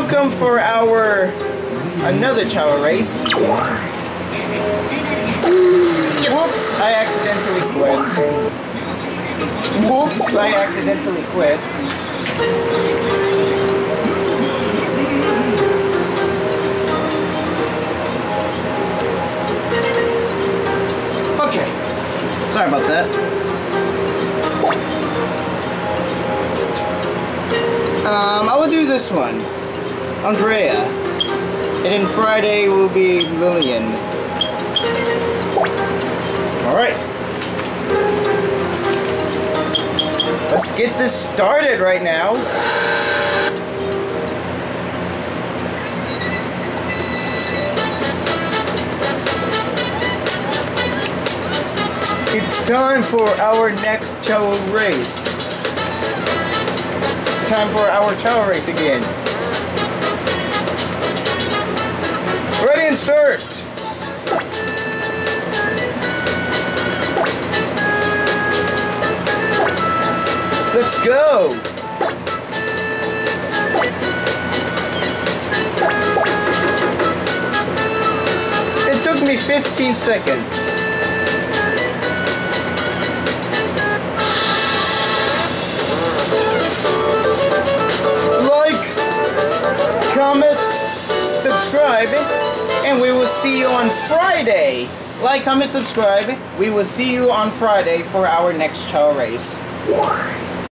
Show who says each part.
Speaker 1: welcome for our another Chao race. Whoops, I accidentally quit. Whoops, I accidentally quit. Okay, sorry about that. I will do this one, Andrea, and then Friday will be Lillian. Alright. Let's get this started right now. It's time for our next Chao race. It's time for our Chao race again. Ready and start! Let's go! It took me 15 seconds. Like, comment, subscribe, and we will see you on Friday. Like, comment, subscribe. We will see you on Friday for our next Chao race.